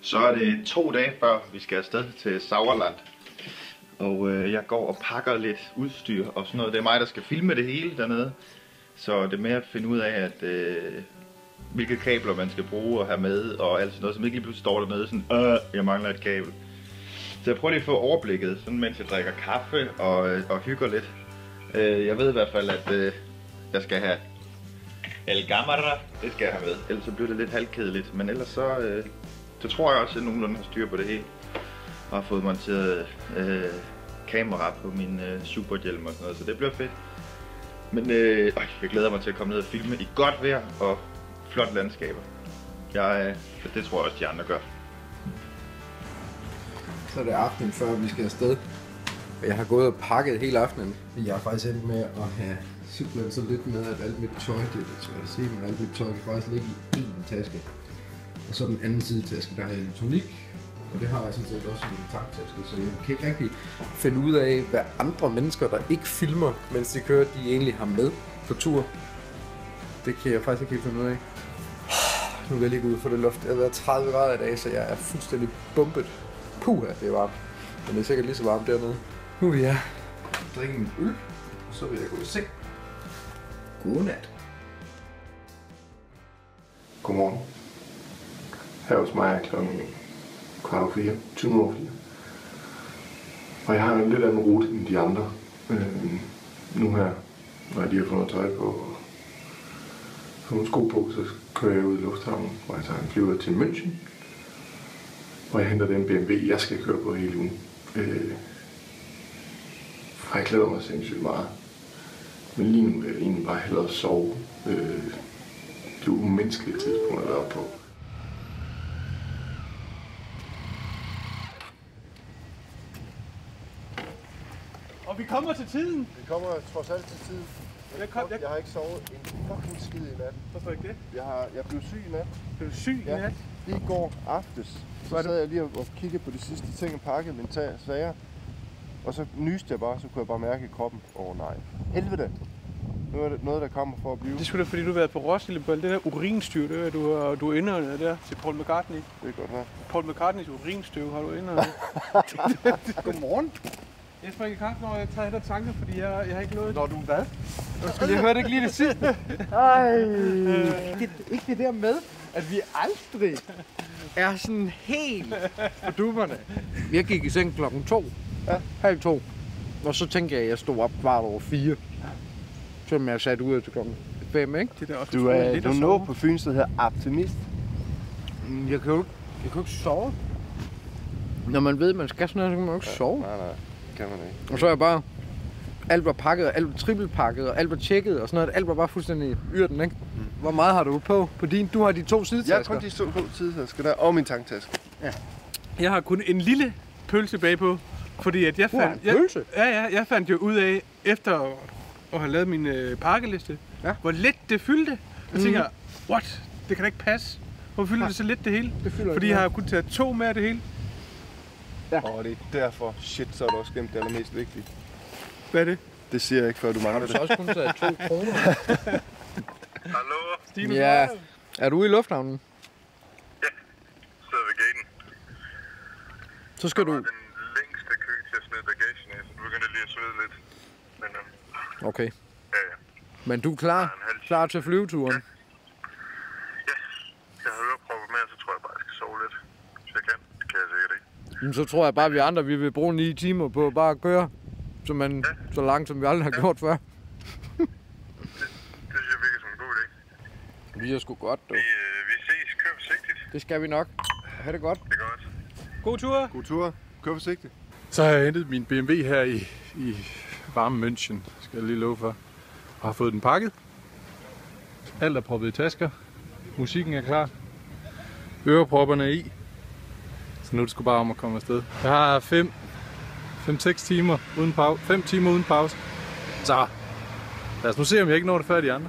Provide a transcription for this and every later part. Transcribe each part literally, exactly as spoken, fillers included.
Så er det to dage før vi skal afsted til Sauerland. Og øh, jeg går og pakker lidt udstyr og sådan noget. Det er mig, der skal filme det hele dernede. Så det er med at finde ud af, at øh, hvilke kabler man skal bruge og have med og alt sådan noget, som ikke lige pludselig står dernede sådan, øh, jeg mangler et kabel. Så jeg prøver lige at få overblikket, sådan mens jeg drikker kaffe og, øh, og hygger lidt. Øh, jeg ved i hvert fald, at øh, jeg skal have El Gamara, det skal jeg have med. Ellers så bliver det lidt halvkedeligt, men ellers så, øh, så tror jeg også, at jeg nogenlunde har styr på det hele. Og har fået monteret øh, kamera på min øh, superhjelm og sådan noget, så det bliver fedt. Men øh, jeg glæder mig til at komme ned og filme i godt vejr og flot landskaber. Jeg, øh, det tror jeg også, de andre gør. Så er det aften før vi skal afsted. Jeg har gået og pakket hele aftenen. Jeg har faktisk endt med at have simpelthen så lidt med, at alt mit tøj, det er svært at se, men alt mit tøj kan faktisk ligge i én taske. Og så den anden side taske, der har jeg elektronik. Og det har jeg sådan set også i min tanktaske, så jeg kan ikke rigtig finde ud af, hvad andre mennesker, der ikke filmer, mens de kører, de egentlig har med på tur. Det kan jeg faktisk ikke helt finde ud af. Nu vil jeg lige gå ud for det luft. Det har været tredive grader i dag, så jeg er fuldstændig bumpet. Puha, det er varmt. Men det er sikkert lige så varmt dernede. Nu vil jeg drikke min øl, og så vil jeg gå i seng. Godnat. Godmorgen. Her hos mig er klokken kvart over fire, tyve minutter over fire. Og jeg har en lidt anden rute end de andre. Øh, nu her, når jeg lige har fundet tøj på og fået nogle sko på, så kører jeg ud i lufthavnen, hvor jeg tager en flyver til München. Og jeg henter den B M W, jeg skal køre på hele ugen. Øh, for jeg glæder mig sindssygt meget. Men lige nu vil jeg egentlig bare hellere sove. Øh, det er umenneskelige tidspunkt at være oppe på. Og vi kommer til tiden. Vi kommer trods alt til tiden. Jeg, jeg, kom, jeg... jeg har ikke sovet en fucking skid i nat. Hvorfor ikke det? Jeg, har, jeg blev syg i nat. Blev du syg ja. i nat? Lige i går aftes, så sad jeg lige og kiggede på de sidste ting og pakkede mine sager. Og så nyste jeg bare, så kunne jeg bare mærke i kroppen. Åh oh, nej. Helvede! Nu er det noget, der kommer for at blive. Det skulle da fordi, du har været på Roskilde på alt det der urinstyr, det er, du, har, du er indåndet der til Paul McCartney. Det er godt, hva'? Paul McCartneys urinstyr har du indåndet. Godmorgen. Jeg springer kaffe, når jeg tager hen og tanker, fordi jeg, jeg har ikke noget. Når du hvad? Jeg skal lige høre det ikke lige det sidste. Ej. Ikke, ikke det der med, at vi aldrig er sådan helt på dupperne. Jeg gik i seng klokken to. Ja. Halv to. Og så tænkte jeg, at jeg stod op kvart over fire. Som jeg satte ud til klokken fem, ikke? Det er også du er du nå på Fyn, der hedder optimist. Jeg kan jo ikke, jeg kan jo ikke sove. Når man ved, at man skal sådan noget, så kan man jo ikke sove. Nej, nej. Kan man ikke. Og så er jeg bare... Alt var pakket, og alt var trippelpakket, og alt var tjekket og sådan noget. Alt var bare fuldstændig yrten, ikke? Mm. Hvor meget har du på på din? Du har de to sidetasker. Jeg har kun de to, to sidetasker der, og min tanktaske. Ja. Jeg har kun en lille pølse bagpå, fordi at jeg fandt... Uh, en pølse? Jeg, ja, ja, jeg fandt jo ud af, efter at have lavet min øh, pakkeliste, ja. hvor let det fyldte. Jeg mm. tænker, what? Det kan da ikke passe. Hvor fylder ja. det så let det hele? Det fordi jeg har kun taget to med af det hele. Ja. Og det er derfor, shit, så er det også gemt det allermest vigtige. Hvad er det? Det siger jeg ikke, før du mangler det. Har du så også kun taget to kroner? Hallo? Stine, ja. Er du ude i lufthavnen? Ja, sidder ved gaten. Så skal der du... Den længste kø til at smide bagagen af, så du begynder lige at svede lidt. Men, um... okay. Ja, ja. Men du er klar? Klar til flyveturen? Ja. Ja. Jeg har ørepropper med, så tror jeg bare, jeg skal sove lidt. Hvis jeg kan. Det kan jeg sikkert ikke. Men så tror jeg bare, at vi andre vi vil bruge ni timer på bare at køre. Så, man, ja. så langt, som vi aldrig har ja. gjort før. det, det synes jeg virker som en god idé. Vi er sgu godt, du. Vi, øh, vi ses. Kør forsigtigt. Det skal vi nok. Ha' det godt. Det er godt. God tur. God tur. Kør forsigtigt. Så har jeg hentet min B M W her i, i varme München, skal jeg lige love for. Og har fået den pakket. Alt er proppet i tasker. Musikken er klar. Ørepropperne er i. Så nu er det sgu bare om at komme afsted. Jeg har fem, fem, seks timer uden pause. Fem timer uden pause. Så lad os nu se, om jeg ikke når det før de andre.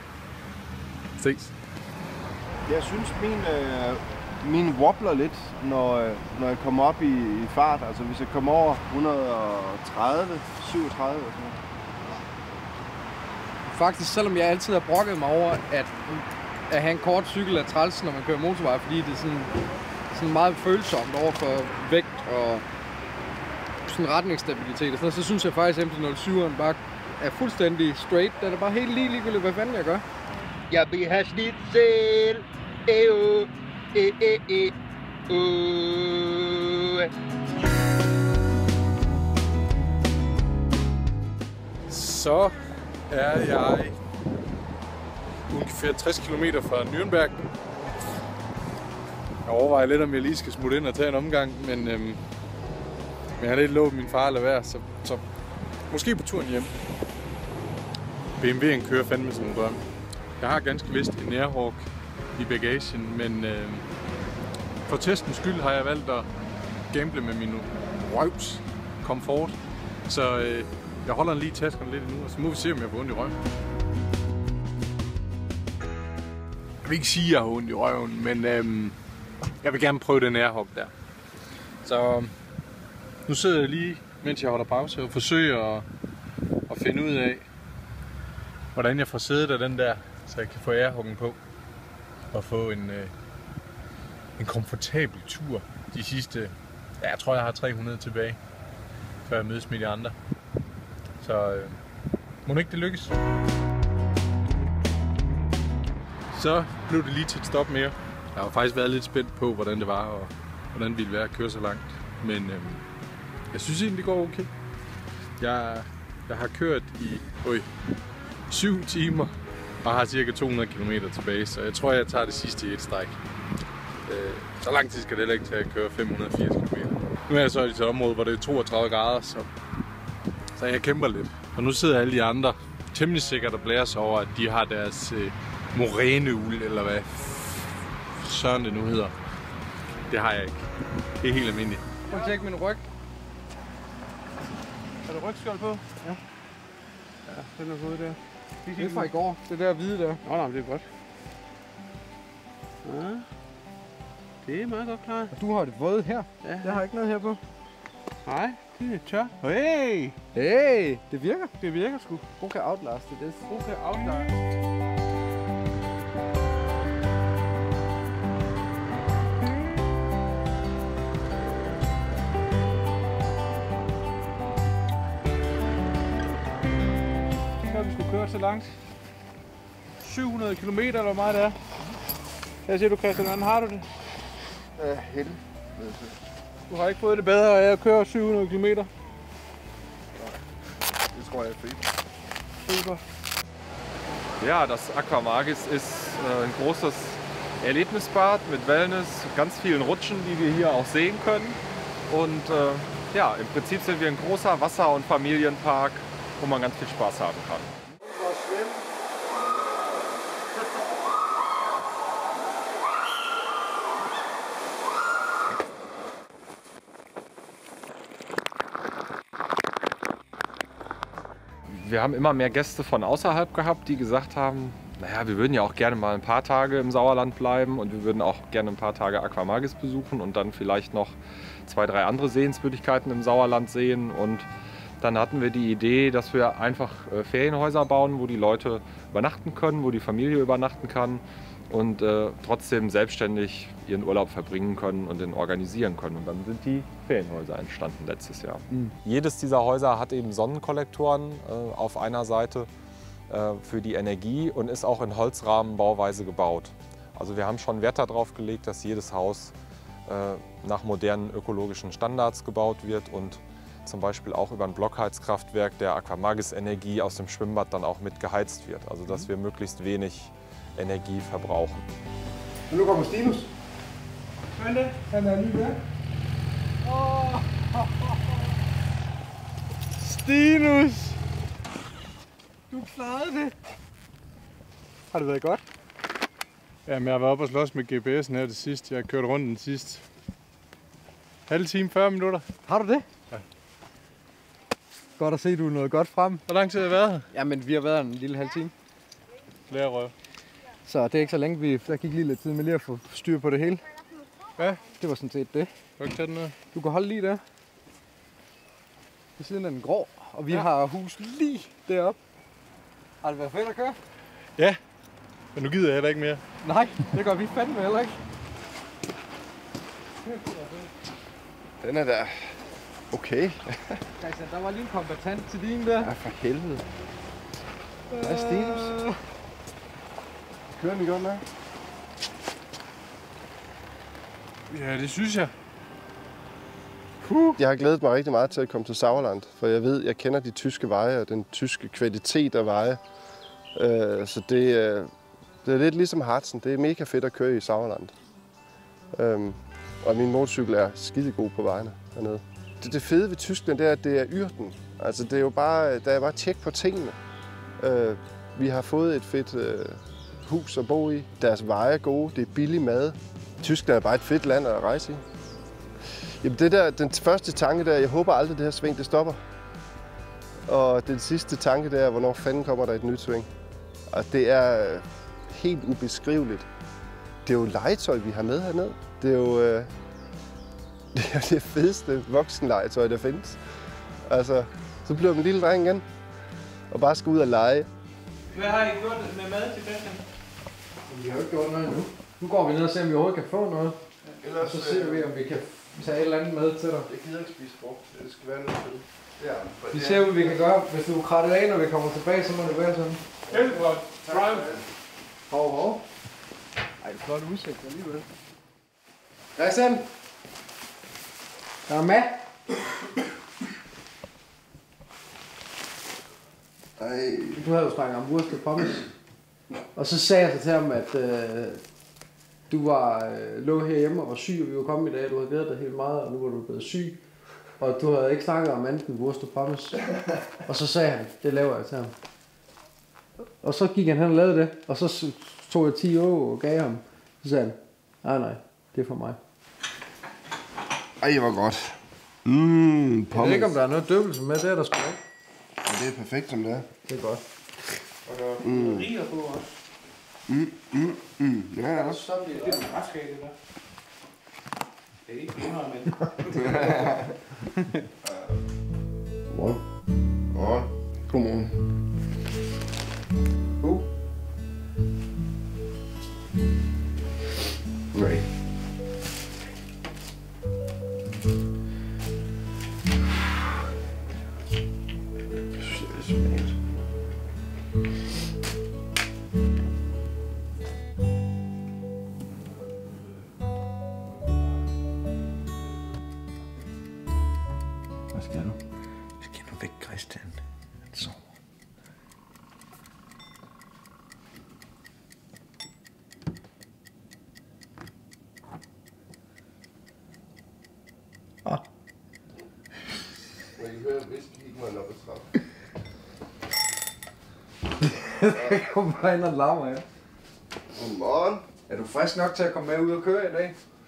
Ses. Jeg synes, min, øh, min wobbler lidt, når, øh, når jeg kommer op i, i fart. Altså hvis jeg kommer over et hundrede og tredive, syvogtredive og sådan noget. Faktisk, selvom jeg altid har brokket mig over, at, at have en kort cykel er træls, når man kører motorvej, fordi det sådan sådan meget følsomt over for vægt og sådan retningsstabilitet og sådan noget, så synes jeg faktisk, at M T nul syv'eren bare er fuldstændig straight. Den er bare helt lige ligegyldigt, hvad fanden jeg gør. Jeg vil have schnitzel. Eo. E, e, e. Uh. Så er jeg ungefær tres kilometer fra Nürnberg. Jeg overvejer lidt, om jeg lige skal smutte ind og tage en omgang, men, øhm, men jeg har lidt lovet min far at lade være, så, så måske på turen hjem. B M W'en kører fandme som en drøm. Jeg har ganske vist en Airhawk i bagagen, men øhm, for testens skyld har jeg valgt at gamble med min røvs komfort. Så øh, jeg holder den lige i taskerne lidt endnu, og så må vi se, om jeg får ondt i røven. Jeg vil ikke sige, at jeg har ondt i røven, men øhm, jeg vil gerne prøve den Airhawk der. Så nu sidder jeg lige, mens jeg holder pause, og forsøger at, at finde ud af, hvordan jeg får sædet af den der, så jeg kan få Airhawken på og få en, øh, en komfortabel tur de sidste, ja, jeg tror jeg har tre hundrede tilbage, før jeg mødes med de andre. Så øh, må ikke det lykkes. Så blev det lige til et stop mere. Jeg har faktisk været lidt spændt på, hvordan det var og hvordan det ville være at køre så langt. Men øh, jeg synes egentlig, det går okay. Jeg, jeg har kørt i øj, syv timer og har cirka to hundrede kilometer tilbage, så jeg tror, jeg tager det sidste i et stræk. Øh, så lang tid skal det heller ikke til at køre fem hundrede og firs kilometer. Nu er jeg så i et område, hvor det er toogtredive grader, så, så jeg kæmper lidt. Og nu sidder alle de andre temmelig sikkert og blærer sig over, at de har deres øh, moræneuld, eller hvad søren det nu hedder. Det har jeg ikke. Det er helt almindeligt. Prøv at tjekke min ryg. Er der rygskjold på? Ja. Ja, den er fået der. Det er fra i går. Det der hvide der. Nå, nej, det er godt. Ja. Det er meget godt klaret. Og du har det våde her. Ja. Jeg har ikke noget her på. Nej, det er tør. Hey! Hey, det virker. Det virker sgu. Hun kan outlaste det. Hun kan afklare. Vi skulle køre så langt. syv hundrede kilometer, eller hvor meget det er. Hvad siger du, Christian? Hvordan har du det? Ja, heldig. Du har ikke fået det bedre af at køre syv hundrede kilometer? Das tror ich fehlt. Super. Ja, das Aquamagis ist äh, ein großes Erlebnisbad mit Wellness, ganz vielen Rutschen, die wir hier auch sehen können. Und äh, ja, im Prinzip sind wir ein großer Wasser- und Familienpark, wo man ganz viel Spaß haben kann. Wir haben immer mehr Gäste von außerhalb gehabt, die gesagt haben, naja, wir würden ja auch gerne mal ein paar Tage im Sauerland bleiben und wir würden auch gerne ein paar Tage Aquamagis besuchen und dann vielleicht noch zwei, drei andere Sehenswürdigkeiten im Sauerland sehen. Und dann hatten wir die Idee, dass wir einfach Ferienhäuser bauen, wo die Leute übernachten können, wo die Familie übernachten kann und äh, trotzdem selbstständig ihren Urlaub verbringen können und den organisieren können. Und dann sind die Ferienhäuser entstanden letztes Jahr. Mhm. Jedes dieser Häuser hat eben Sonnenkollektoren äh, auf einer Seite äh, für die Energie und ist auch in Holzrahmenbauweise gebaut. Also wir haben schon Wert darauf gelegt, dass jedes Haus äh, nach modernen ökologischen Standards gebaut wird und zum Beispiel auch über ein Blockheizkraftwerk der Aquamagis-Energie aus dem Schwimmbad dann auch mit geheizt wird. Also dass wir möglichst wenig Energie verbrauchen. Og nu kommer Stinus. Vente, han er lige der. Oh. Stinus! Du klarede det. Har det været godt? Jamen, jeg har været oppe og slås med G P S'en her til sidst. Jeg har kørt rundt den sidste halv time, fyrre minutter. Har du det? Ja. Godt at se, du er noget godt frem. Hvor lang tid har jeg været her? Jamen, vi har været en lille halv time. Lærerøv. Så det er ikke så længe, vi der gik lige lidt tid med lige at få styr på det hele. Ja. Det var sådan set det. Kan du ikke tage den ned? Du kan holde lige der. Ved siden af den grå. Og vi ja. har hus lige deroppe. Har det været fedt at køre? Ja. Men nu gider jeg heller ikke mere. Nej, det gør vi fandme heller ikke. Den er da okay. Christian, der var lige en kombatant til din der. Ja, for helvede. Hvad er Stenus? Kører den godt nok? Ja, det synes jeg. Puh. Jeg har glædet mig rigtig meget til at komme til Sauerland, for jeg ved, jeg kender de tyske veje og den tyske kvalitet af veje. Uh, så det, uh, det er lidt ligesom Harzen. Det er mega fedt at køre i Sauerland. Um, og min motorcykel er skidegod på vejene hernede. Det, det fede ved Tyskland, det er, at det er yrten. Altså, det er jo bare, der er bare tjek på tingene. Uh, vi har fået et fedt uh, hus at bo i. Deres veje er gode. Det er billig mad. Tyskland er bare et fedt land at rejse i. Jamen det der, den første tanke der, jeg håber aldrig det her sving, det stopper. Og den sidste tanke der, hvornår fanden kommer der et nyt sving. Og det er helt ubeskriveligt. Det er jo legetøj, vi har med hernede. Det er jo øh, det, er det fedeste voksenlegetøj, der findes. Altså, så bliver man en lille dreng igen, og bare skal ud og lege. Hvad har I gjort med mad til Christian? Vi har jo ikke gjort noget endnu. Nu går vi ned og ser, om vi overhovedet kan få noget. Ellers så ser vi, om vi kan tage et eller andet med til dig. Jeg gider ikke spise frugt. Det skal være noget til. Ja, Vi ser, hvad vi kan gøre. Hvis du er krattet af, når vi kommer tilbage, så må det være sådan. Helt godt. Drive. Hov, hov. Ej, det er flot udsigt alligevel. Christian! Der er mad. Ej. Du havde jo snakket om wurst og pommes. Og så sagde jeg så til ham, at øh, du var, øh, lå herhjemme og var syg, og vi var kommet i dag. Du havde glædet dig helt meget, og nu var du blevet syg. Og du havde ikke snakket om andet end wurst og pommes. Og så sagde han, det laver jeg til ham. Og så gik han hen og lavede det, og så tog jeg ti år og gav ham. Så sagde han, nej nej, det er for mig. Ej, hvor godt. Mmm, pommes. Jeg ved ikke, om der er noget døbelse med, det er der sgu ikke. Ja, det er perfekt, som det er. Det er godt. Og der er mm. riger på også. Mm, mm, mm. Ja, ja. Og så bliver det en retskage, det der. Det er ikke indhold, men... Godmorgen. Godmorgen. Godmorgen. God. Nej. Hvad skal du? Skal du væk, Christian? Han sover. Ah. Jeg kan høre, hvis du gik mig op ad trappen. Jeg kommer bare ind og larmer, ja. Godmorgen. Er du frisk nok til at komme med ud og køre i dag?